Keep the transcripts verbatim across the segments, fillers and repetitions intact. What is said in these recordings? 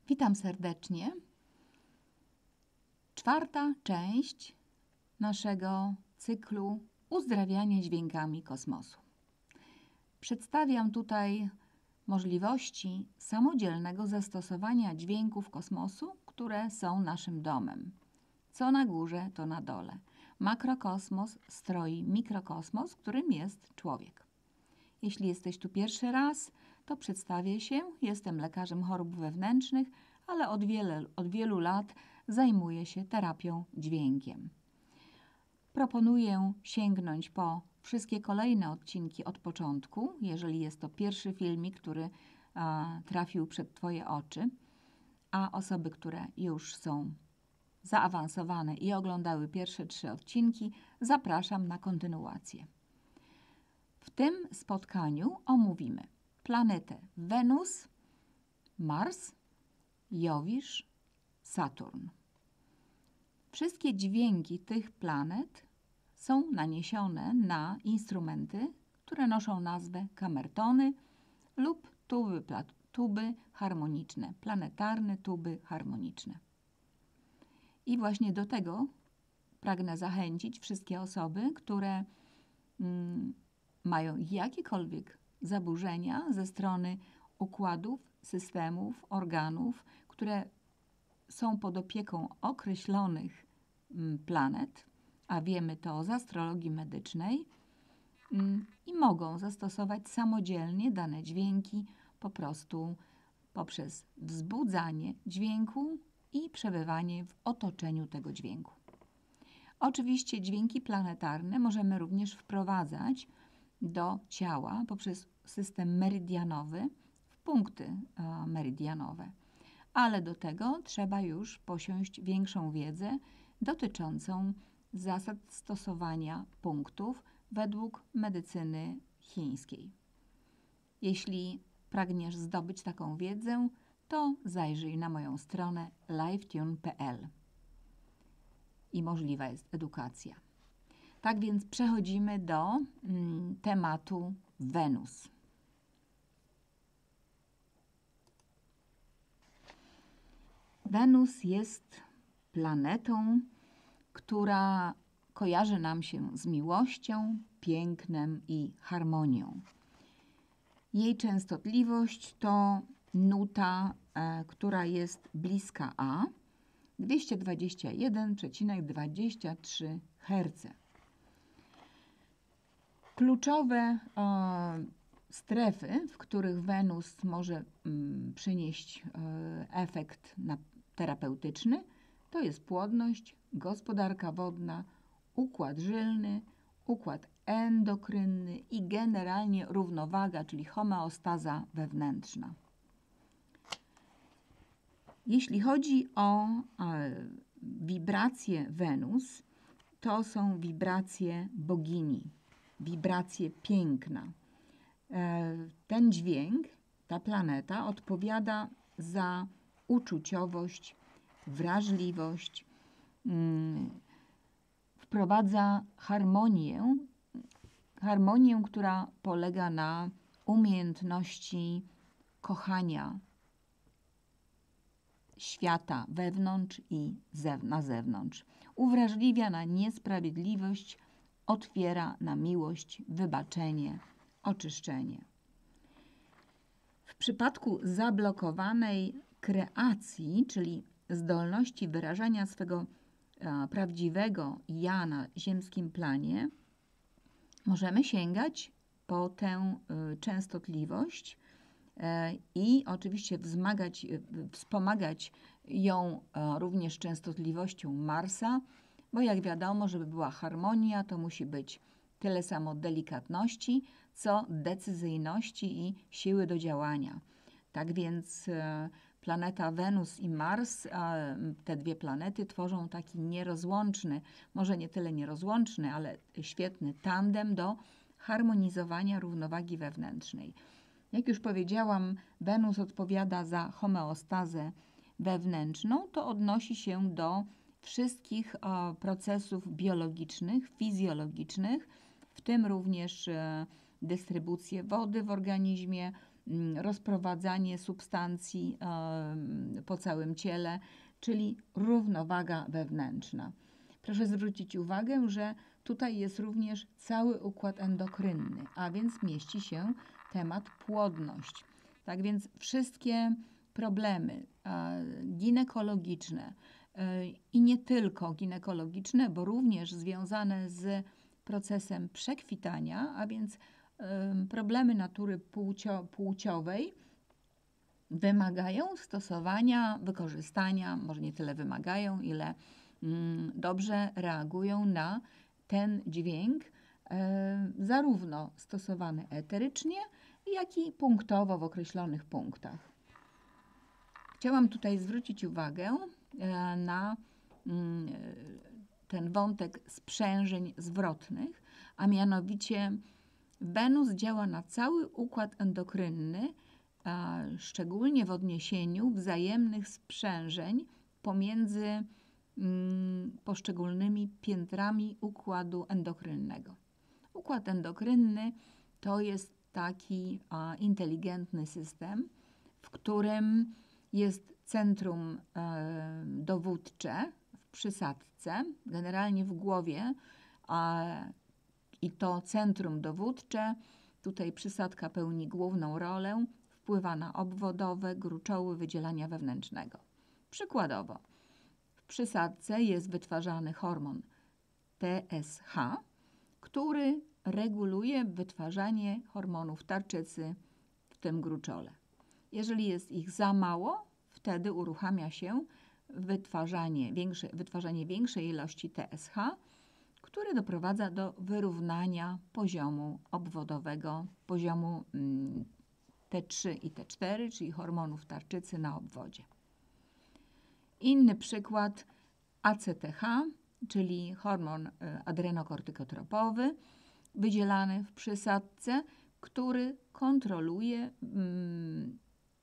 Witam serdecznie. Czwarta część naszego cyklu uzdrawiania dźwiękami kosmosu. Przedstawiam tutaj możliwości samodzielnego zastosowania dźwięków kosmosu, które są naszym domem. Co na górze, to na dole. Makrokosmos stroi mikrokosmos, którym jest człowiek. Jeśli jesteś tu pierwszy raz, to przedstawię się. Jestem lekarzem chorób wewnętrznych, ale od, wiele, od wielu lat zajmuję się terapią dźwiękiem. Proponuję sięgnąć po wszystkie kolejne odcinki od początku, jeżeli jest to pierwszy filmik, który a, trafił przed Twoje oczy, a osoby, które już są zaawansowane i oglądały pierwsze trzy odcinki, zapraszam na kontynuację. W tym spotkaniu omówimy planetę Wenus, Mars, Jowisz, Saturn. Wszystkie dźwięki tych planet są naniesione na instrumenty, które noszą nazwę kamertony lub tuby, tuby harmoniczne, planetarne tuby harmoniczne. I właśnie do tego pragnę zachęcić wszystkie osoby, które mm, mają jakiekolwiek zaburzenia ze strony układów, systemów, organów, które są pod opieką określonych planet, a wiemy to z astrologii medycznej, i mogą zastosować samodzielnie dane dźwięki po prostu poprzez wzbudzanie dźwięku i przebywanie w otoczeniu tego dźwięku. Oczywiście dźwięki planetarne możemy również wprowadzać do ciała poprzez system meridianowy w punkty meridianowe. Ale do tego trzeba już posiąść większą wiedzę dotyczącą zasad stosowania punktów według medycyny chińskiej. Jeśli pragniesz zdobyć taką wiedzę, to zajrzyj na moją stronę livetune kropka p l i możliwa jest edukacja. Tak więc przechodzimy do mm, tematu Wenus. Wenus jest planetą, która kojarzy nam się z miłością, pięknem i harmonią. Jej częstotliwość to nuta, e, która jest bliska A, dwieście dwadzieścia jeden przecinek dwadzieścia trzy herca. Kluczowe e, strefy, w których Wenus może mm, przynieść e, efekt na, terapeutyczny, to jest płodność, gospodarka wodna, układ żylny, układ endokrynny i generalnie równowaga, czyli homeostaza wewnętrzna. Jeśli chodzi o e, wibracje Wenus, to są wibracje bogini, wibracje piękna. E, ten dźwięk, ta planeta odpowiada za uczuciowość, wrażliwość, mm, wprowadza harmonię, harmonię, która polega na umiejętności kochania świata wewnątrz i zew na zewnątrz. Uwrażliwia na niesprawiedliwość, otwiera na miłość, wybaczenie, oczyszczenie. W przypadku zablokowanej kreacji, czyli zdolności wyrażania swego a, prawdziwego ja na ziemskim planie, możemy sięgać po tę y, częstotliwość y, i oczywiście wzmagać, y, wspomagać ją y, również częstotliwością Marsa, bo jak wiadomo, żeby była harmonia, to musi być tyle samo delikatności, co decyzyjności i siły do działania. Tak więc y, planeta Wenus i Mars, te dwie planety tworzą taki nierozłączny, może nie tyle nierozłączny, ale świetny tandem do harmonizowania równowagi wewnętrznej. Jak już powiedziałam, Wenus odpowiada za homeostazę wewnętrzną, to odnosi się do wszystkich procesów biologicznych, fizjologicznych, w tym również dystrybucję wody w organizmie, rozprowadzanie substancji po całym ciele, czyli równowaga wewnętrzna. Proszę zwrócić uwagę, że tutaj jest również cały układ endokrynny, a więc mieści się temat płodność. Tak więc wszystkie problemy ginekologiczne i nie tylko ginekologiczne, bo również związane z procesem przekwitania, a więc problemy natury płcio, płciowej wymagają stosowania, wykorzystania, może nie tyle wymagają, ile mm, dobrze reagują na ten dźwięk, e, zarówno stosowany eterycznie, jak i punktowo w określonych punktach. Chciałam tutaj zwrócić uwagę e, na mm, ten wątek sprzężeń zwrotnych, a mianowicie Wenus działa na cały układ endokrynny, a szczególnie w odniesieniu wzajemnych sprzężeń pomiędzy mm, poszczególnymi piętrami układu endokrynnego. Układ endokrynny to jest taki a, inteligentny system, w którym jest centrum e, dowódcze w przysadce, generalnie w głowie, a i to centrum dowódcze, tutaj przysadka pełni główną rolę, wpływa na obwodowe, gruczoły wydzielania wewnętrznego. Przykładowo, w przysadce jest wytwarzany hormon T S H, który reguluje wytwarzanie hormonów tarczycy w tym gruczole. Jeżeli jest ich za mało, wtedy uruchamia się wytwarzanie, większe, wytwarzanie większej ilości T S H, które doprowadza do wyrównania poziomu obwodowego, poziomu mm, T trzy i T cztery, czyli hormonów tarczycy na obwodzie. Inny przykład A C T H, czyli hormon y, adrenokortykotropowy, wydzielany w przysadce, który kontroluje mm,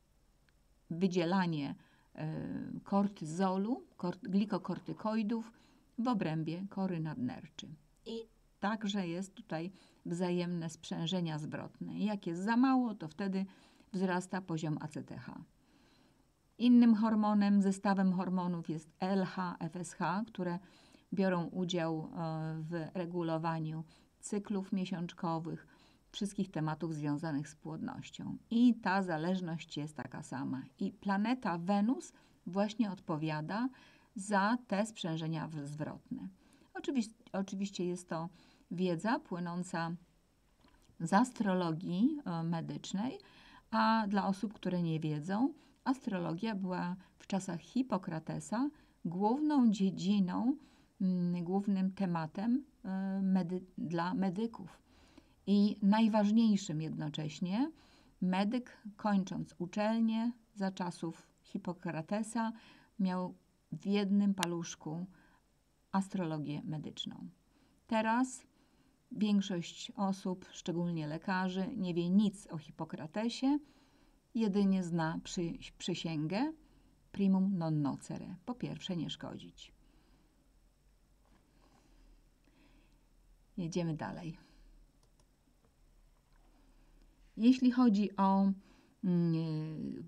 wydzielanie y, kortyzolu, kort, glikokortykoidów w obrębie kory nadnerczy. I także jest tutaj wzajemne sprzężenia zwrotne. Jak jest za mało, to wtedy wzrasta poziom A C T H. Innym hormonem, zestawem hormonów jest L H, F S H, które biorą udział w regulowaniu cyklów miesiączkowych, wszystkich tematów związanych z płodnością. I ta zależność jest taka sama. I planeta Wenus właśnie odpowiada za te sprzężenia zwrotne. Oczywiście, oczywiście jest to wiedza płynąca z astrologii medycznej, a dla osób, które nie wiedzą, astrologia była w czasach Hipokratesa główną dziedziną, głównym tematem medy dla medyków. I najważniejszym jednocześnie medyk, kończąc uczelnię za czasów Hipokratesa, miał w jednym paluszku astrologię medyczną. Teraz większość osób, szczególnie lekarzy, nie wie nic o Hipokratesie, jedynie zna przy, przysięgę primum non nocere, po pierwsze nie szkodzić. Jedziemy dalej. Jeśli chodzi o yy,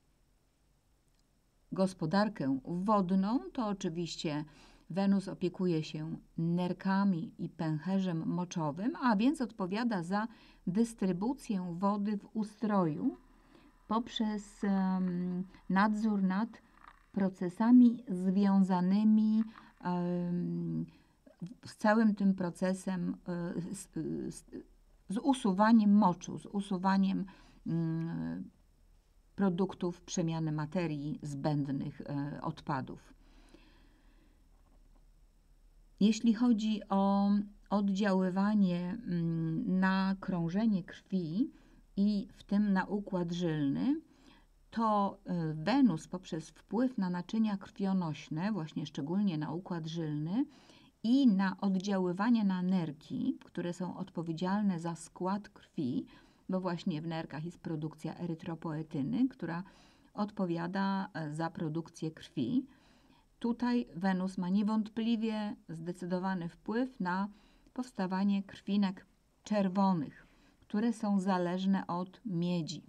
gospodarkę wodną, to oczywiście Wenus opiekuje się nerkami i pęcherzem moczowym, a więc odpowiada za dystrybucję wody w ustroju poprzez um, nadzór nad procesami związanymi um, z całym tym procesem, y, z, z, z usuwaniem moczu, z usuwaniem y, produktów przemiany materii zbędnych y, odpadów. Jeśli chodzi o oddziaływanie y, na krążenie krwi i w tym na układ żylny, to y, Wenus poprzez wpływ na naczynia krwionośne, właśnie szczególnie na układ żylny, i na oddziaływanie na nerki, które są odpowiedzialne za skład krwi, bo właśnie w nerkach jest produkcja erytropoetyny, która odpowiada za produkcję krwi. Tutaj Wenus ma niewątpliwie zdecydowany wpływ na powstawanie krwinek czerwonych, które są zależne od miedzi.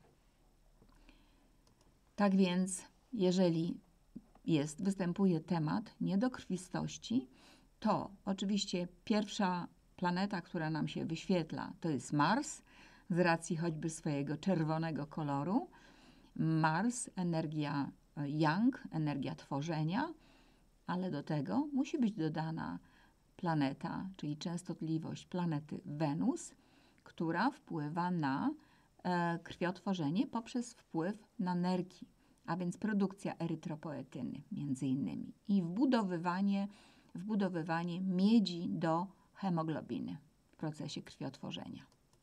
Tak więc, jeżeli jest, występuje temat niedokrwistości, to oczywiście pierwsza planeta, która nam się wyświetla, to jest Mars, z racji choćby swojego czerwonego koloru. Mars, energia Yang, energia tworzenia, ale do tego musi być dodana planeta, czyli częstotliwość planety Wenus, która wpływa na e, krwiotworzenie poprzez wpływ na nerki, a więc produkcja erytropoetyny między innymi i wbudowywanie, wbudowywanie miedzi do hemoglobiny w procesie krwiotworzenia.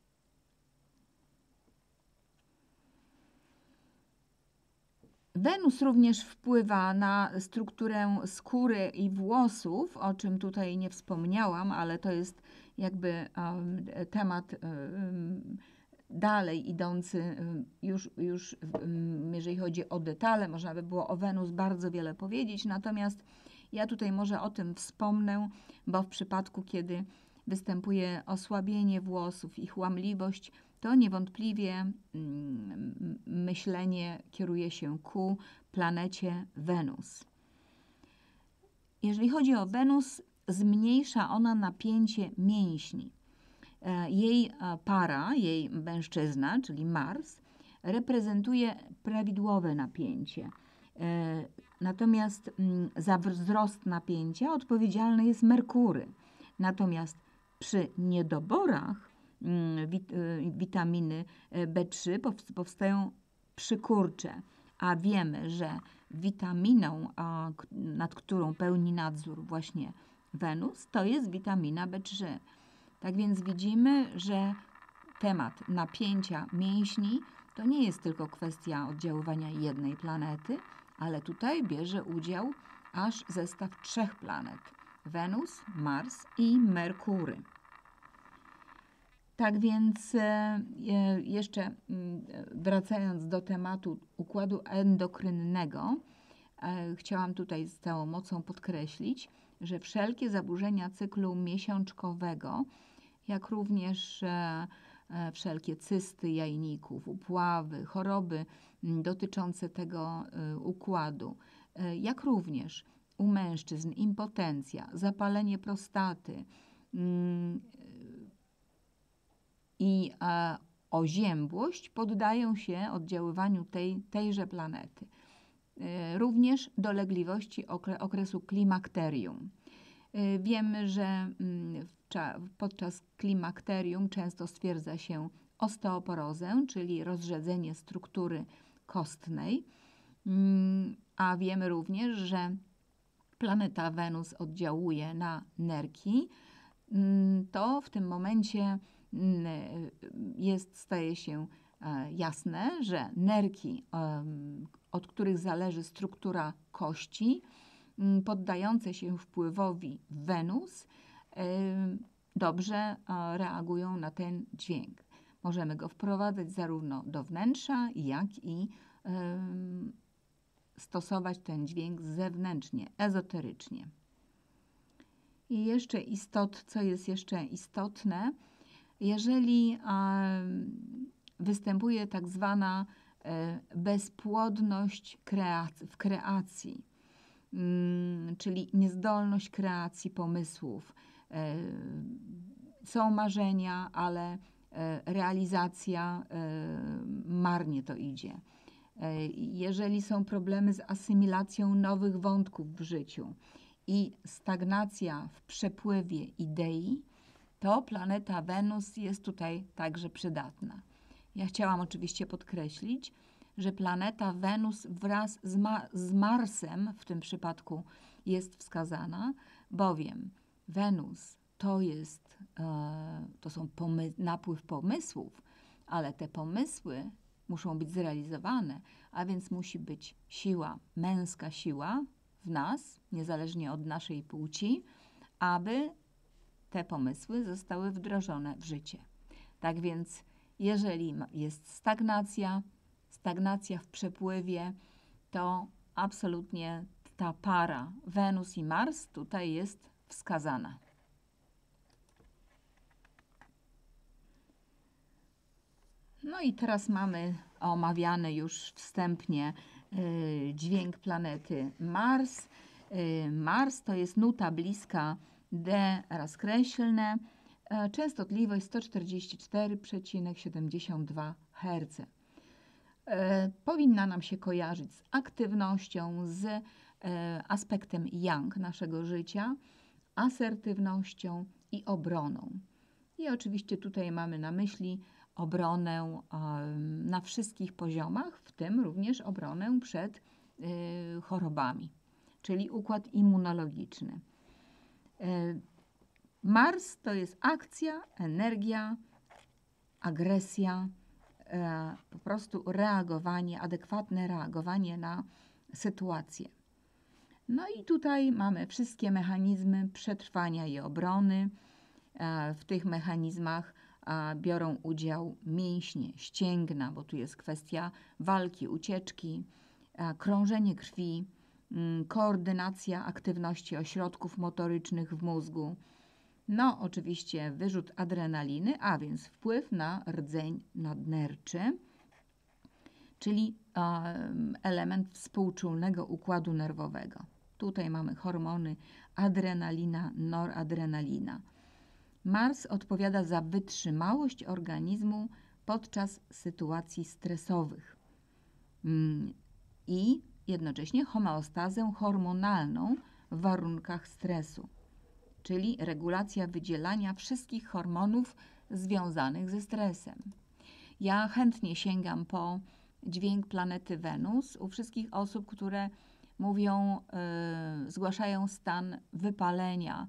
Wenus również wpływa na strukturę skóry i włosów, o czym tutaj nie wspomniałam, ale to jest jakby um, temat um, dalej idący, um, już, już um, jeżeli chodzi o detale, można by było o Wenus bardzo wiele powiedzieć, natomiast ja tutaj może o tym wspomnę, bo w przypadku, kiedy występuje osłabienie włosów, ich łamliwość, to niewątpliwie mm, myślenie kieruje się ku planecie Wenus. Jeżeli chodzi o Wenus, zmniejsza ona napięcie mięśni. Jej para, jej mężczyzna, czyli Mars, reprezentuje prawidłowe napięcie. Natomiast za wzrost napięcia odpowiedzialny jest Merkury. Natomiast przy niedoborach wit witaminy B trzy powstają przykurcze, a wiemy, że witaminą, nad którą pełni nadzór właśnie Wenus, to jest witamina B trzy. Tak więc widzimy, że temat napięcia mięśni to nie jest tylko kwestia oddziaływania jednej planety, ale tutaj bierze udział aż zestaw trzech planet: Wenus, Mars i Merkury. Tak więc e, jeszcze wracając do tematu układu endokrynnego, e, chciałam tutaj z całą mocą podkreślić, że wszelkie zaburzenia cyklu miesiączkowego, jak również e, e, wszelkie cysty jajników, upławy, choroby m, dotyczące tego e, układu, e, jak również u mężczyzn impotencja, zapalenie prostaty m, i e, oziębłość poddają się oddziaływaniu tej, tejże planety. E, również dolegliwości okre, okresu klimakterium. E, wiemy, że mm, w cza, podczas klimakterium często stwierdza się osteoporozę, czyli rozrzedzenie struktury kostnej, mm, a wiemy również, że planeta Wenus oddziałuje na nerki. Mm, to w tym momencie jest, staje się jasne, że nerki, od których zależy struktura kości, poddające się wpływowi Wenus, dobrze reagują na ten dźwięk. Możemy go wprowadzać zarówno do wnętrza, jak i stosować ten dźwięk zewnętrznie, ezoterycznie. I jeszcze istot, co jest jeszcze istotne, jeżeli występuje tak zwana bezpłodność w kreacji, czyli niezdolność kreacji pomysłów, są marzenia, ale realizacja marnie to idzie. Jeżeli są problemy z asymilacją nowych wątków w życiu i stagnacja w przepływie idei, to planeta Wenus jest tutaj także przydatna. Ja chciałam oczywiście podkreślić, że planeta Wenus wraz z, Ma z Marsem w tym przypadku jest wskazana, bowiem Wenus to jest, e, to są pomy napływ pomysłów, ale te pomysły muszą być zrealizowane, a więc musi być siła, męska siła w nas, niezależnie od naszej płci, aby te pomysły zostały wdrożone w życie. Tak więc, jeżeli jest stagnacja, stagnacja w przepływie, to absolutnie ta para Wenus i Mars tutaj jest wskazana. No i teraz mamy omawiany już wstępnie y, dźwięk planety Mars. Y, Mars to jest nuta bliska D rozkreślne, y, częstotliwość sto czterdzieści cztery przecinek siedemdziesiąt dwa herca. Y, powinna nam się kojarzyć z aktywnością, z y, aspektem yang naszego życia, asertywnością i obroną. I oczywiście tutaj mamy na myśli obronę na wszystkich poziomach, w tym również obronę przed y, chorobami, czyli układ immunologiczny. Y, Mars to jest akcja, energia, agresja, y, po prostu reagowanie, adekwatne reagowanie na sytuację. No i tutaj mamy wszystkie mechanizmy przetrwania i obrony. W tych mechanizmach biorą udział mięśnie, ścięgna, bo tu jest kwestia walki, ucieczki, krążenie krwi, koordynacja aktywności ośrodków motorycznych w mózgu. No oczywiście wyrzut adrenaliny, a więc wpływ na rdzeń nadnerczy, czyli element współczulnego układu nerwowego. Tutaj mamy hormony adrenalina, noradrenalina. Mars odpowiada za wytrzymałość organizmu podczas sytuacji stresowych i jednocześnie homeostazę hormonalną w warunkach stresu, czyli regulacja wydzielania wszystkich hormonów związanych ze stresem. Ja chętnie sięgam po dźwięk planety Wenus u wszystkich osób, które mówią, yy, zgłaszają stan wypalenia,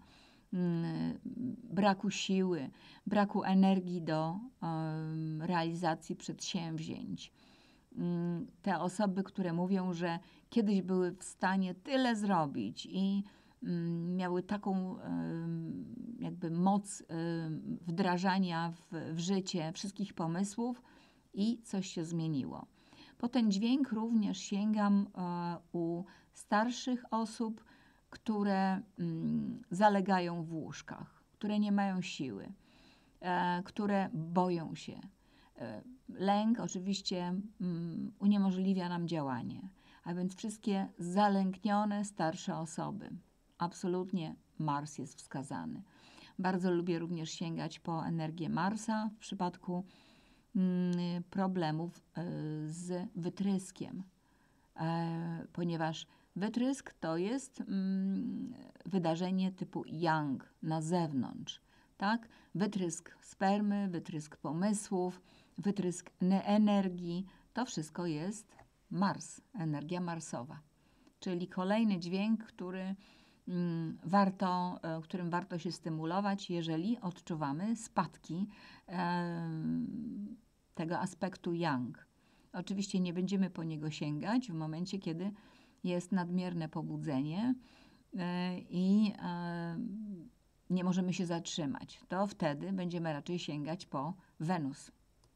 braku siły, braku energii do um, realizacji przedsięwzięć. Um, te osoby, które mówią, że kiedyś były w stanie tyle zrobić i um, miały taką um, jakby moc um, wdrażania w, w życie wszystkich pomysłów i coś się zmieniło. Po ten dźwięk również sięgam uh, u starszych osób, które mm, zalegają w łóżkach, które nie mają siły, e, które boją się. E, lęk oczywiście mm, uniemożliwia nam działanie, a więc wszystkie zalęknione starsze osoby. Absolutnie Mars jest wskazany. Bardzo lubię również sięgać po energię Marsa w przypadku mm, problemów y, z wytryskiem, e, ponieważ wytrysk to jest mm, wydarzenie typu yang na zewnątrz, tak? Wytrysk spermy, wytrysk pomysłów, wytrysk energii, to wszystko jest Mars, energia marsowa. Czyli kolejny dźwięk, który, mm, warto, e, którym warto się stymulować, jeżeli odczuwamy spadki e, tego aspektu yang. Oczywiście nie będziemy po niego sięgać w momencie, kiedy jest nadmierne pobudzenie i nie możemy się zatrzymać. To wtedy będziemy raczej sięgać po Wenus.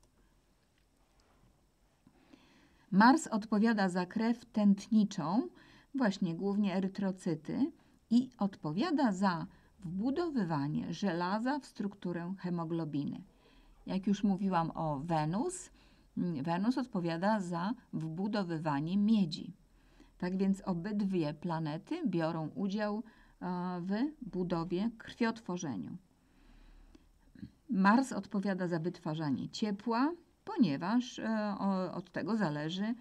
Mars odpowiada za krew tętniczą, właśnie głównie erytrocyty, i odpowiada za wbudowywanie żelaza w strukturę hemoglobiny. Jak już mówiłam o Wenus, Wenus odpowiada za wbudowywanie miedzi. Tak więc obydwie planety biorą udział w budowie, krwiotworzeniu. Mars odpowiada za wytwarzanie ciepła, ponieważ od tego zależy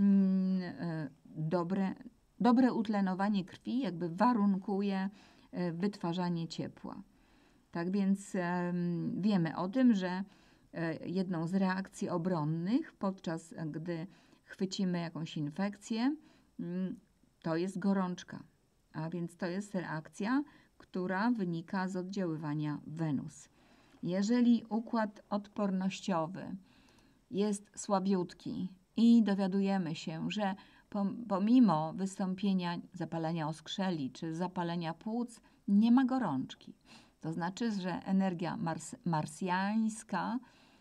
dobre, dobre utlenowanie krwi, jakby warunkuje wytwarzanie ciepła. Tak więc wiemy o tym, że jedną z reakcji obronnych, podczas gdy chwycimy jakąś infekcję, to jest gorączka, a więc to jest reakcja, która wynika z oddziaływania Wenus. Jeżeli układ odpornościowy jest słabiutki i dowiadujemy się, że pomimo wystąpienia zapalenia oskrzeli czy zapalenia płuc nie ma gorączki, to znaczy, że energia mars marsjańska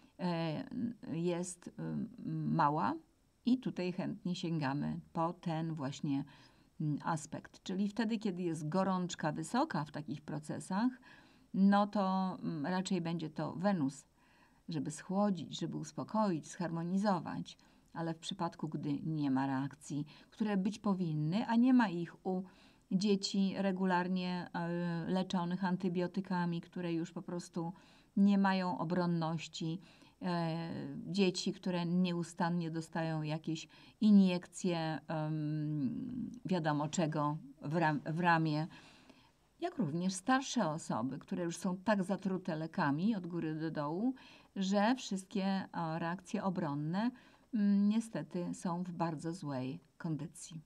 jest mała i tutaj chętnie sięgamy po ten właśnie aspekt. Czyli wtedy, kiedy jest gorączka wysoka w takich procesach, no to raczej będzie to Wenus żeby schłodzić, żeby uspokoić, zharmonizować. Ale w przypadku, gdy nie ma reakcji, które być powinny, a nie ma ich u dzieci regularnie leczonych antybiotykami, które już po prostu nie mają obronności, dzieci, które nieustannie dostają jakieś iniekcje, wiadomo czego, w, ram, w ramię, jak również starsze osoby, które już są tak zatrute lekami od góry do dołu, że wszystkie reakcje obronne niestety są w bardzo złej kondycji.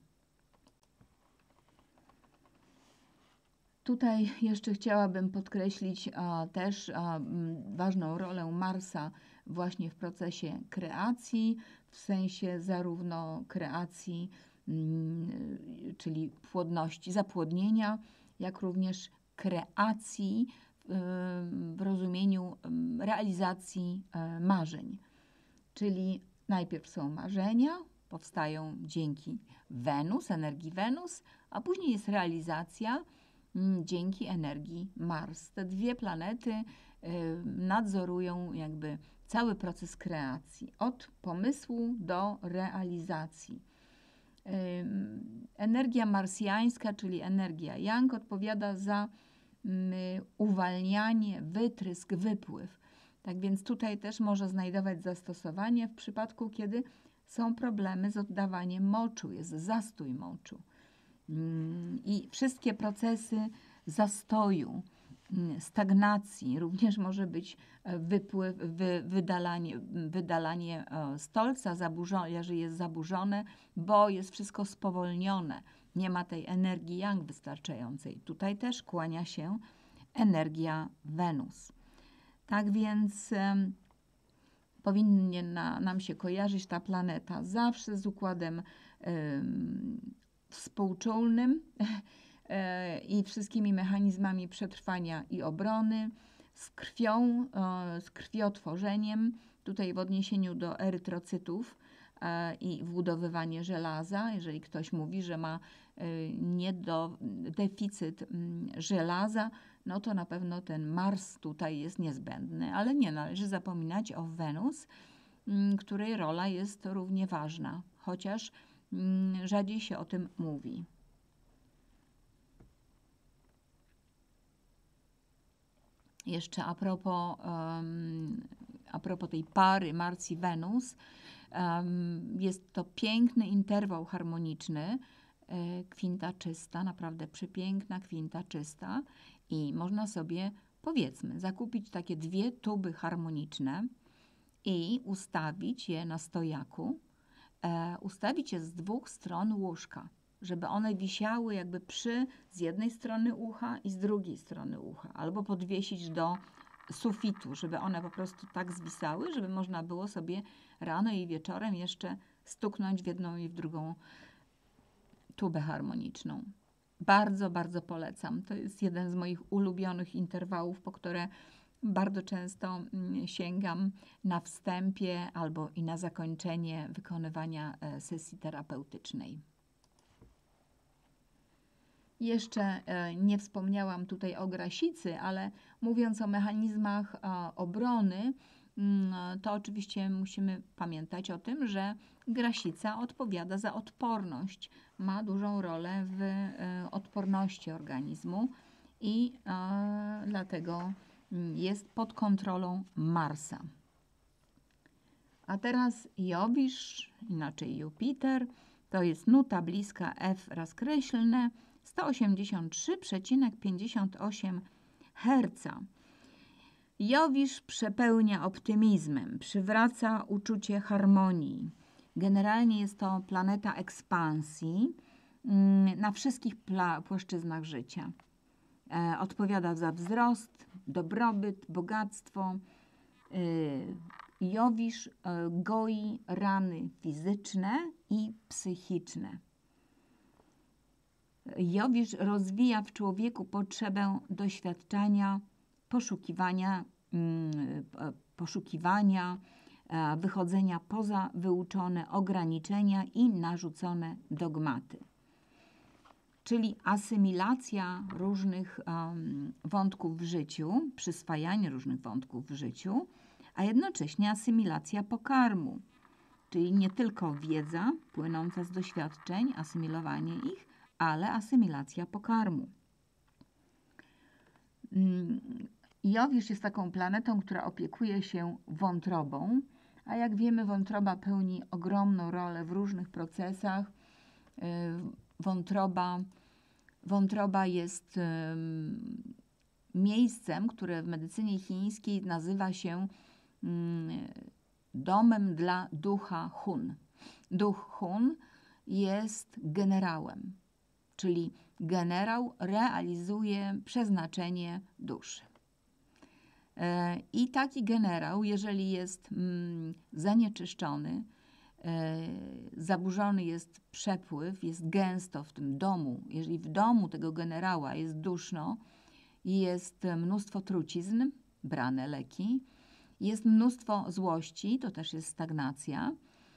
Tutaj jeszcze chciałabym podkreślić a, też a, m, ważną rolę Marsa właśnie w procesie kreacji, w sensie zarówno kreacji, m, czyli płodności, zapłodnienia, jak również kreacji w, w rozumieniu m, realizacji e, marzeń. Czyli najpierw są marzenia, powstają dzięki Wenus, energii Wenus, a później jest realizacja dzięki energii Mars. Te dwie planety y, nadzorują jakby cały proces kreacji, od pomysłu do realizacji. Y, energia marsjańska, czyli energia Yang, odpowiada za y, uwalnianie, wytrysk, wypływ. Tak więc tutaj też może znajdować zastosowanie w przypadku, kiedy są problemy z oddawaniem moczu, jest zastój moczu. I wszystkie procesy zastoju, stagnacji, również może być wypływ, wy, wydalanie, wydalanie stolca, jeżeli jest zaburzone, bo jest wszystko spowolnione, nie ma tej energii Yang wystarczającej. Tutaj też kłania się energia Wenus. Tak więc um, powinien na, nam się kojarzyć ta planeta zawsze z układem um, współczulnym i wszystkimi mechanizmami przetrwania i obrony, z krwią, z krwiotworzeniem, tutaj w odniesieniu do erytrocytów i wbudowywanie żelaza. Jeżeli ktoś mówi, że ma niedo, deficyt żelaza, no to na pewno ten Mars tutaj jest niezbędny, ale nie należy zapominać o Wenus, której rola jest równie ważna, chociaż rzadziej się o tym mówi. Jeszcze a propos, um, a propos tej pary Mars i Wenus, um, jest to piękny interwał harmoniczny, e, kwinta czysta, naprawdę przepiękna kwinta czysta i można sobie, powiedzmy, zakupić takie dwie tuby harmoniczne i ustawić je na stojaku, e, ustawić je z dwóch stron łóżka, żeby one wisiały jakby przy z jednej strony ucha i z drugiej strony ucha, albo podwiesić do sufitu, żeby one po prostu tak zwisały, żeby można było sobie rano i wieczorem jeszcze stuknąć w jedną i w drugą tubę harmoniczną. Bardzo, bardzo polecam. To jest jeden z moich ulubionych interwałów, po które bardzo często sięgam na wstępie albo i na zakończenie wykonywania sesji terapeutycznej. Jeszcze nie wspomniałam tutaj o grasicy, ale mówiąc o mechanizmach obrony, to oczywiście musimy pamiętać o tym, że grasica odpowiada za odporność. Ma dużą rolę w odporności organizmu i dlatego jest pod kontrolą Marsa. A teraz Jowisz, inaczej Jupiter, to jest nuta bliska F rozkreślne, sto osiemdziesiąt trzy przecinek pięćdziesiąt osiem herca. Jowisz przepełnia optymizmem, przywraca uczucie harmonii. Generalnie jest to planeta ekspansji na wszystkich płaszczyznach życia. E, odpowiada za wzrost, dobrobyt, bogactwo. E, Jowisz e, goi rany fizyczne i psychiczne. Jowisz rozwija w człowieku potrzebę doświadczenia, poszukiwania, poszukiwania, wychodzenia poza wyuczone ograniczenia i narzucone dogmaty. Czyli asymilacja różnych um, wątków w życiu, przyswajanie różnych wątków w życiu, a jednocześnie asymilacja pokarmu, czyli nie tylko wiedza płynąca z doświadczeń, asymilowanie ich, ale asymilacja pokarmu. Jowisz jest taką planetą, która opiekuje się wątrobą, a jak wiemy, wątroba pełni ogromną rolę w różnych procesach. Wątroba, wątroba jest miejscem, które w medycynie chińskiej nazywa się domem dla ducha Hun. Duch Hun jest generałem, czyli generał realizuje przeznaczenie duszy. I taki generał, jeżeli jest zanieczyszczony, zaburzony jest przepływ, jest gęsto w tym domu, jeżeli w domu tego generała jest duszno, jest mnóstwo trucizn, brane leki, jest mnóstwo złości, to też jest stagnacja,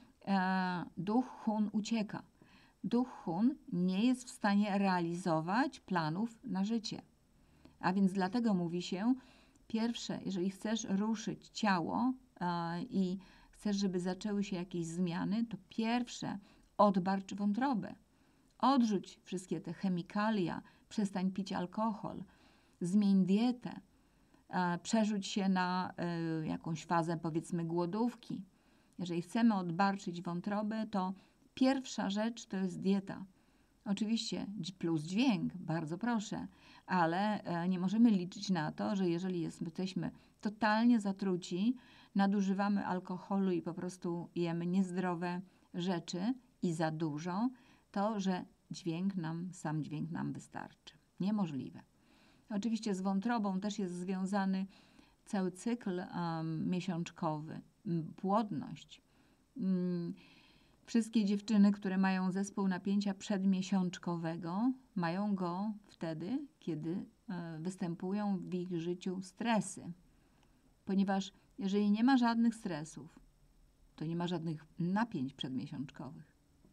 duch Hun ucieka. Duch Hun nie jest w stanie realizować planów na życie. A więc dlatego mówi się, pierwsze, jeżeli chcesz ruszyć ciało i chcesz, żeby zaczęły się jakieś zmiany, to pierwsze odbarcz wątrobę. Odrzuć wszystkie te chemikalia, przestań pić alkohol, zmień dietę, przerzuć się na jakąś fazę, powiedzmy, głodówki. Jeżeli chcemy odbarczyć wątrobę, to pierwsza rzecz to jest dieta. Oczywiście plus dźwięk, bardzo proszę, ale nie możemy liczyć na to, że jeżeli jesteśmy totalnie zatruci, nadużywamy alkoholu i po prostu jemy niezdrowe rzeczy i za dużo, to że dźwięk nam, sam dźwięk nam wystarczy. Niemożliwe. Oczywiście z wątrobą też jest związany cały cykl um, miesiączkowy, płodność. Um, Wszystkie dziewczyny, które mają zespół napięcia przedmiesiączkowego, mają go wtedy, kiedy występują w ich życiu stresy. Ponieważ jeżeli nie ma żadnych stresów, to nie ma żadnych napięć przedmiesiączkowych.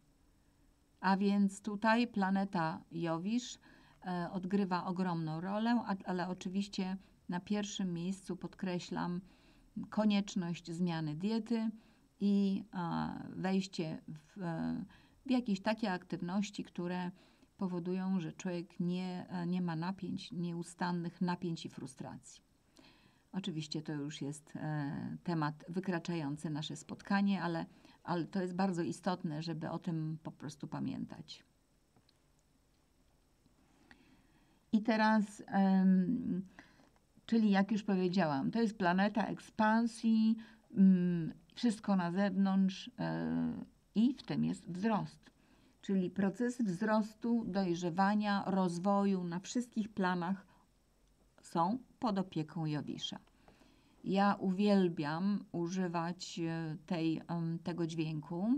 A więc tutaj planeta Jowisz odgrywa ogromną rolę, ale oczywiście na pierwszym miejscu podkreślam konieczność zmiany diety i wejście w, w jakieś takie aktywności, które powodują, że człowiek nie, nie ma napięć, nieustannych napięć i frustracji. Oczywiście to już jest temat wykraczający nasze spotkanie, ale, ale to jest bardzo istotne, żeby o tym po prostu pamiętać. I teraz, czyli jak już powiedziałam, to jest planeta ekspansji, wszystko na zewnątrz i w tym jest wzrost. Czyli procesy wzrostu, dojrzewania, rozwoju na wszystkich planach są pod opieką Jowisza. Ja uwielbiam używać tej, tego dźwięku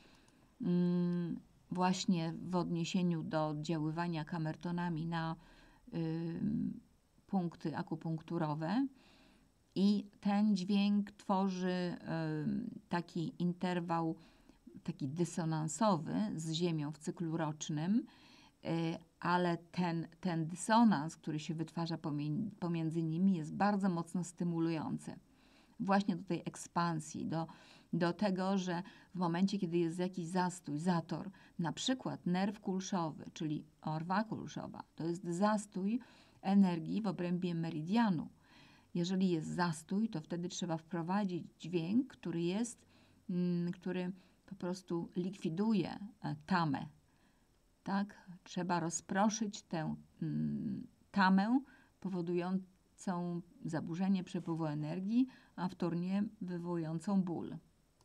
właśnie w odniesieniu do oddziaływania kamertonami na y, punkty akupunkturowe. I ten dźwięk tworzy y, taki interwał, taki dysonansowy z Ziemią w cyklu rocznym, y, ale ten, ten dysonans, który się wytwarza pomiędzy, pomiędzy nimi, jest bardzo mocno stymulujący. Właśnie do tej ekspansji, do, do tego, że w momencie, kiedy jest jakiś zastój, zator, na przykład nerw kulszowy, czyli orwa kulszowa, to jest zastój energii w obrębie meridianu. Jeżeli jest zastój, to wtedy trzeba wprowadzić dźwięk, który jest, który po prostu likwiduje tamę. Tak? Trzeba rozproszyć tę tamę powodującą zaburzenie przepływu energii, a wtórnie wywołującą ból.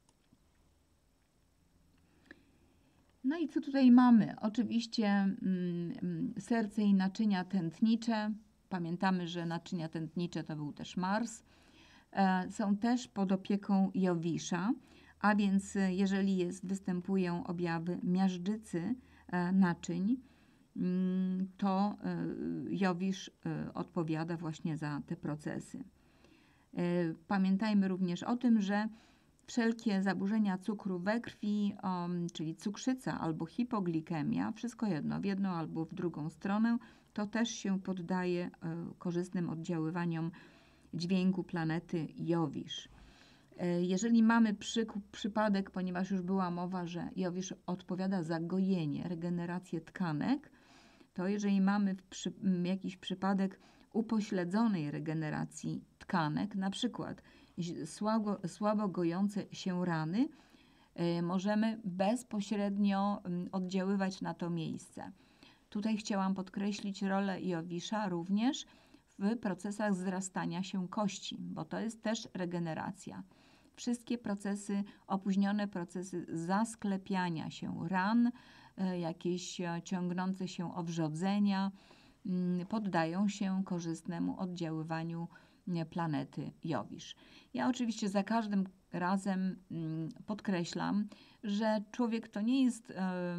No i co tutaj mamy? Oczywiście mm, serce i naczynia tętnicze. Pamiętamy, że naczynia tętnicze to był też Mars. E, są też pod opieką Jowisza, a więc jeżeli jest, występują objawy miażdżycy e, naczyń, mm, to e, Jowisz e, odpowiada właśnie za te procesy. E, pamiętajmy również o tym, że wszelkie zaburzenia cukru we krwi, um, czyli cukrzyca albo hipoglikemia, wszystko jedno, w jedną albo w drugą stronę, to też się poddaje y, korzystnym oddziaływaniom dźwięku planety Jowisz. Jeżeli mamy przy, przypadek, ponieważ już była mowa, że Jowisz odpowiada za gojenie, regenerację tkanek, to jeżeli mamy przy, jakiś przypadek upośledzonej regeneracji tkanek, na przykład słabo, słabo gojące się rany, możemy bezpośrednio oddziaływać na to miejsce. Tutaj chciałam podkreślić rolę Jowisza również w procesach wzrastania się kości, bo to jest też regeneracja. Wszystkie procesy, opóźnione procesy zasklepiania się ran, jakieś ciągnące się owrzodzenia poddają się korzystnemu oddziaływaniu planety Jowisz. Ja oczywiście za każdym razem podkreślam, że człowiek to nie jest,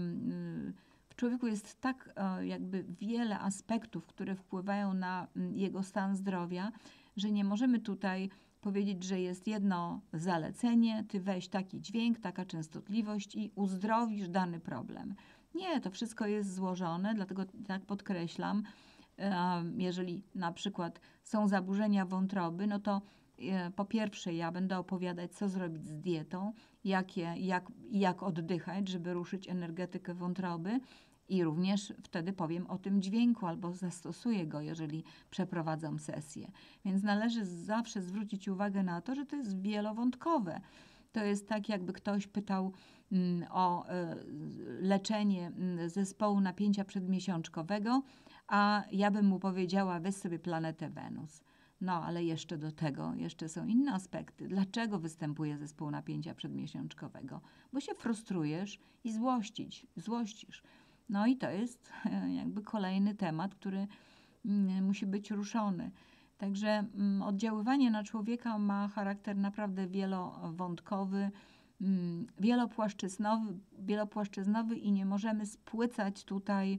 w człowieku jest tak jakby wiele aspektów, które wpływają na jego stan zdrowia, że nie możemy tutaj powiedzieć, że jest jedno zalecenie, ty weź taki dźwięk, taka częstotliwość i uzdrowisz dany problem. Nie, to wszystko jest złożone, dlatego tak podkreślam, jeżeli na przykład są zaburzenia wątroby, no to po pierwsze ja będę opowiadać, co zrobić z dietą, jakie, jak, jak oddychać, żeby ruszyć energetykę wątroby i również wtedy powiem o tym dźwięku albo zastosuję go, jeżeli przeprowadzam sesję. Więc należy zawsze zwrócić uwagę na to, że to jest wielowątkowe. To jest tak, jakby ktoś pytał mm, o y, leczenie zespołu napięcia przedmiesiączkowego, a ja bym mu powiedziała, weź sobie planetę Wenus. No, ale jeszcze do tego, jeszcze są inne aspekty. Dlaczego występuje zespół napięcia przedmiesiączkowego? Bo się frustrujesz i złościć, złościsz. No i to jest jakby kolejny temat, który musi być ruszony. Także oddziaływanie na człowieka ma charakter naprawdę wielowątkowy, wielopłaszczyznowy, wielopłaszczyznowy i nie możemy spłycać tutaj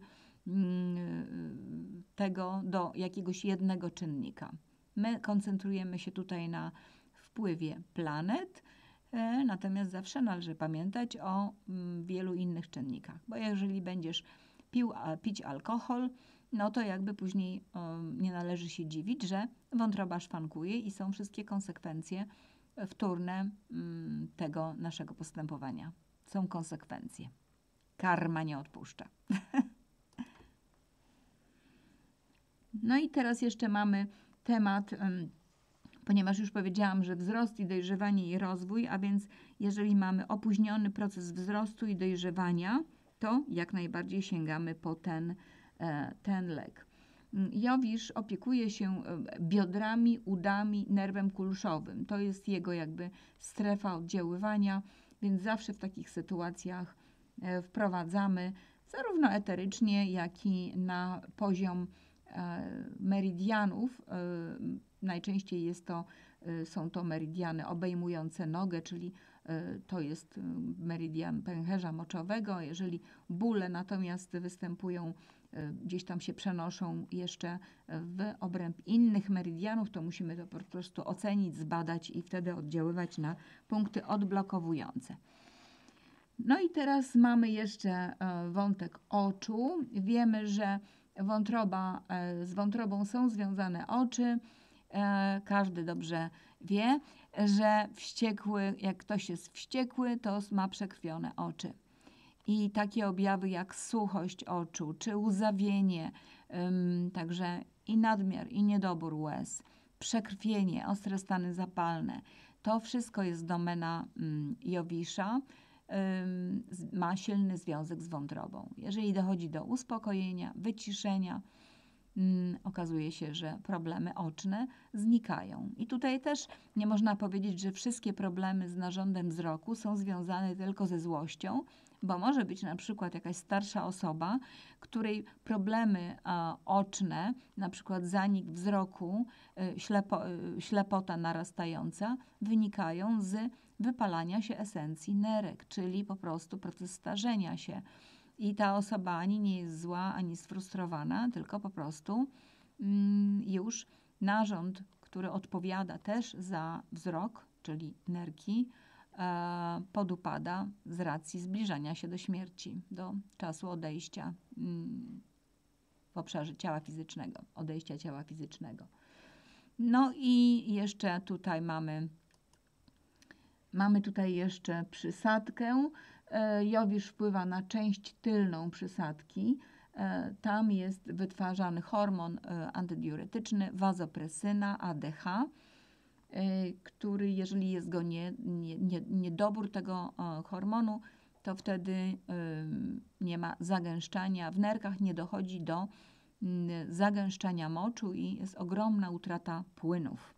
tego do jakiegoś jednego czynnika. My koncentrujemy się tutaj na wpływie planet, natomiast zawsze należy pamiętać o wielu innych czynnikach, bo jeżeli będziesz pił, pić alkohol, no to jakby później nie należy się dziwić, że wątroba szwankuje i są wszystkie konsekwencje wtórne tego naszego postępowania. Są konsekwencje. Karma nie odpuszcza. No i teraz jeszcze mamy temat, ponieważ już powiedziałam, że wzrost i dojrzewanie i rozwój, a więc jeżeli mamy opóźniony proces wzrostu i dojrzewania, to jak najbardziej sięgamy po ten, ten lek. Jowisz opiekuje się biodrami, udami, nerwem kulszowym. To jest jego jakby strefa oddziaływania, więc zawsze w takich sytuacjach wprowadzamy zarówno eterycznie, jak i na poziom meridianów. Najczęściej jest to, są to meridiany obejmujące nogę, czyli to jest meridian pęcherza moczowego. Jeżeli bóle natomiast występują, gdzieś tam się przenoszą jeszcze w obręb innych meridianów, to musimy to po prostu ocenić, zbadać i wtedy oddziaływać na punkty odblokowujące. No i teraz mamy jeszcze wątek oczu. Wiemy, że wątroba, z wątrobą są związane oczy. Każdy dobrze wie, że wściekły, jak ktoś jest wściekły, to ma przekrwione oczy. I takie objawy jak suchość oczu, czy łzawienie, ym, także i nadmiar, i niedobór łez, przekrwienie, ostre stany zapalne, to wszystko jest domena ym, Jowisza, ym, ma silny związek z wątrobą. Jeżeli dochodzi do uspokojenia, wyciszenia, ym, okazuje się, że problemy oczne znikają. I tutaj też nie można powiedzieć, że wszystkie problemy z narządem wzroku są związane tylko ze złością, bo może być na przykład jakaś starsza osoba, której problemy a, oczne, na przykład zanik wzroku, y, ślepo, y, ślepota narastająca, wynikają z wypalania się esencji nerek, czyli po prostu proces starzenia się. I ta osoba ani nie jest zła, ani sfrustrowana, tylko po prostu mm, już narząd, który odpowiada też za wzrok, czyli nerki, podupada z racji zbliżania się do śmierci, do czasu odejścia w obszarze ciała fizycznego, odejścia ciała fizycznego. No i jeszcze tutaj mamy Mamy tutaj jeszcze przysadkę. E, Jowisz wpływa na część tylną przysadki. E, Tam jest wytwarzany hormon e, antydiuretyczny, wazopresyna, A D H, e, który, jeżeli jest go nie, nie, nie, niedobór tego e, hormonu, to wtedy e, nie ma zagęszczania. W nerkach nie dochodzi do mm, zagęszczania moczu i jest ogromna utrata płynów.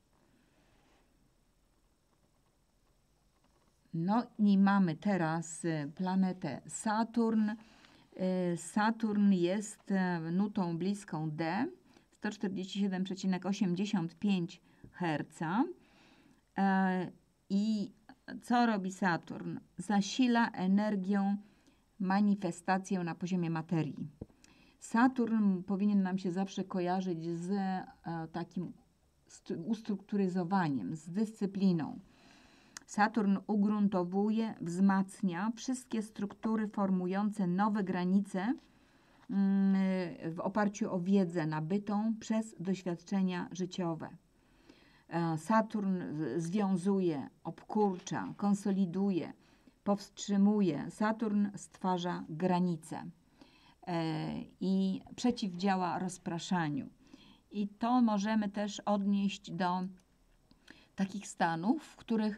No i mamy teraz y, planetę Saturn. Y, Saturn jest e, nutą bliską D, sto czterdzieści siedem przecinek osiemdziesiąt pięć herca. E, I co robi Saturn? Zasila energią manifestację na poziomie materii. Saturn powinien nam się zawsze kojarzyć z e, takim ustrukturyzowaniem, z dyscypliną. Saturn ugruntowuje, wzmacnia wszystkie struktury formujące nowe granice w oparciu o wiedzę nabytą przez doświadczenia życiowe. Saturn związuje, obkurcza, konsoliduje, powstrzymuje. Saturn stwarza granice i przeciwdziała rozpraszaniu. I to możemy też odnieść do takich stanów, w których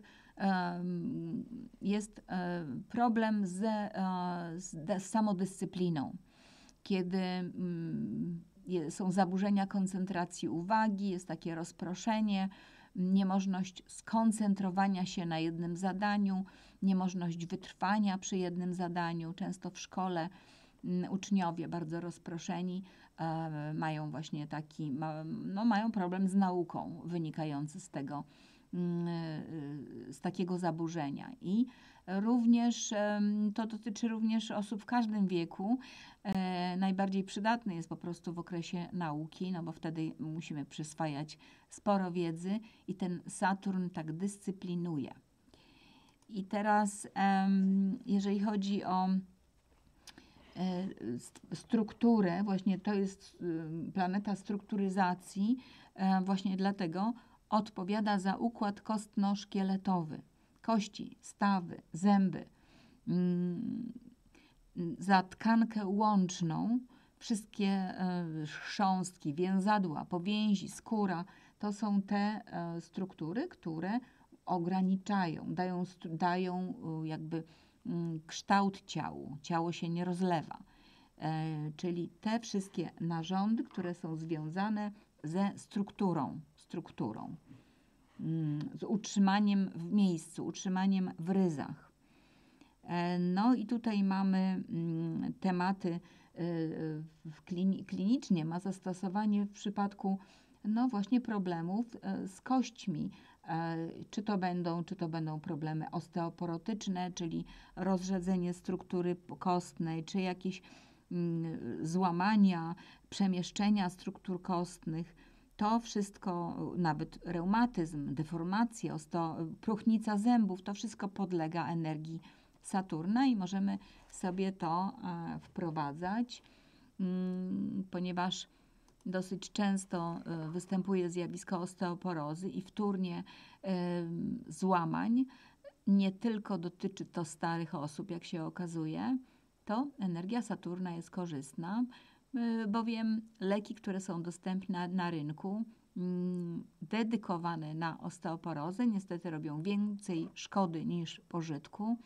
jest problem ze, z samodyscypliną, kiedy są zaburzenia koncentracji uwagi, jest takie rozproszenie, niemożność skoncentrowania się na jednym zadaniu, niemożność wytrwania przy jednym zadaniu. Często w szkole uczniowie bardzo rozproszeni mają właśnie taki, no mają problem z nauką wynikający z tego, z takiego zaburzenia. I również to dotyczy również osób w każdym wieku. Najbardziej przydatny jest po prostu w okresie nauki, no bo wtedy musimy przyswajać sporo wiedzy i ten Saturn tak dyscyplinuje. I teraz jeżeli chodzi o strukturę, właśnie to jest planeta strukturyzacji, właśnie dlatego odpowiada za układ kostno-szkieletowy, kości, stawy, zęby, za tkankę łączną, wszystkie chrząstki, więzadła, powięzi, skóra, to są te struktury, które ograniczają, dają, dają jakby kształt ciału. Ciało się nie rozlewa. Czyli te wszystkie narządy, które są związane ze strukturą, strukturą, z utrzymaniem w miejscu, utrzymaniem w ryzach. No i tutaj mamy tematy klinicznie, ma zastosowanie w przypadku no właśnie problemów z kośćmi. Czy to będą, czy to będą problemy osteoporotyczne, czyli rozrzedzenie struktury kostnej, czy jakieś złamania, przemieszczenia struktur kostnych. To wszystko, nawet reumatyzm, deformacje, osteo, próchnica zębów, to wszystko podlega energii Saturna i możemy sobie to e, wprowadzać, mm, ponieważ dosyć często e, występuje zjawisko osteoporozy i wtórnie e, złamań. Nie tylko dotyczy to starych osób, jak się okazuje, to energia Saturna jest korzystna, bowiem leki, które są dostępne na rynku, dedykowane na osteoporozę, niestety robią więcej szkody niż pożytku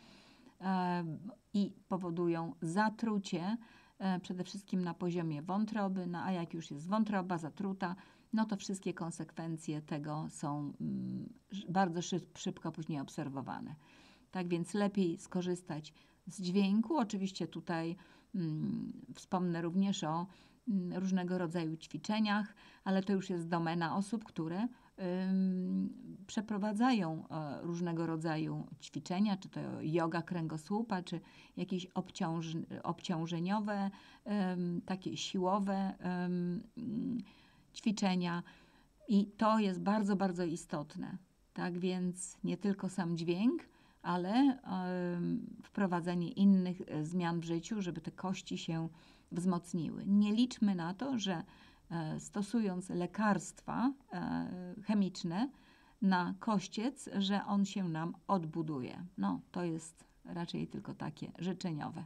i powodują zatrucie, przede wszystkim na poziomie wątroby, no a jak już jest wątroba zatruta, no to wszystkie konsekwencje tego są bardzo szybko później obserwowane. Tak więc lepiej skorzystać z dźwięku. Oczywiście tutaj mm, wspomnę również o mm, różnego rodzaju ćwiczeniach, ale to już jest domena osób, które ym, przeprowadzają e, różnego rodzaju ćwiczenia, czy to joga kręgosłupa, czy jakieś obciąż, obciążeniowe, ym, takie siłowe ym, ćwiczenia. I to jest bardzo, bardzo istotne. Tak więc nie tylko sam dźwięk, ale y, wprowadzenie innych y, zmian w życiu, żeby te kości się wzmocniły. Nie liczmy na to, że y, stosując lekarstwa y, chemiczne na kościec, że on się nam odbuduje. No, to jest raczej tylko takie życzeniowe.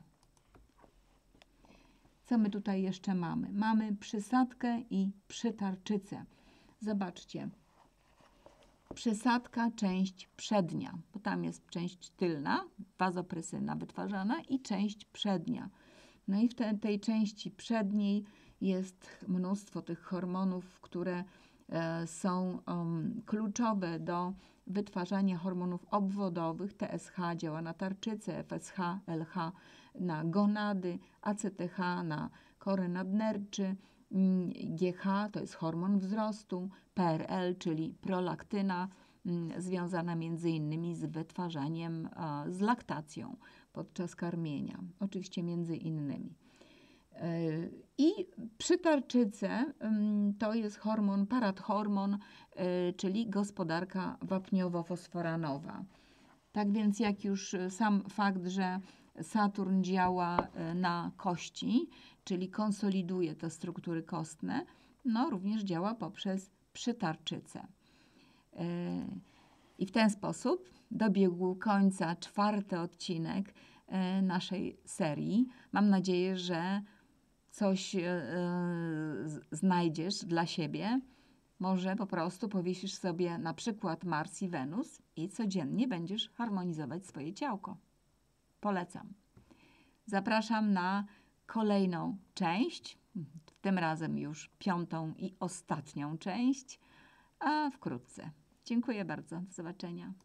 Co my tutaj jeszcze mamy? Mamy przysadkę i przytarczycę. Zobaczcie. Przysadka, część przednia, bo tam jest część tylna, wazopresyna wytwarzana i część przednia. No i w te, tej części przedniej jest mnóstwo tych hormonów, które e, są um, kluczowe do wytwarzania hormonów obwodowych. T S H działa na tarczycę, F S H, L H na gonady, A C T H na kory nadnerczy, G H to jest hormon wzrostu, P R L, czyli prolaktyna, związana między innymi z wytwarzaniem, z laktacją podczas karmienia. Oczywiście między innymi. I przytarczycę to jest hormon, parathormon, czyli gospodarka wapniowo-fosforanowa. Tak więc jak już sam fakt, że Saturn działa na kości, czyli konsoliduje te struktury kostne, no również działa poprzez przytarczycę. I w ten sposób dobiegł końca czwarty odcinek naszej serii. Mam nadzieję, że coś znajdziesz dla siebie. Może po prostu powiesisz sobie na przykład Mars i Wenus i codziennie będziesz harmonizować swoje ciałko. Polecam. Zapraszam na kolejną część, tym razem już piątą i ostatnią część, a wkrótce. Dziękuję bardzo. Do zobaczenia.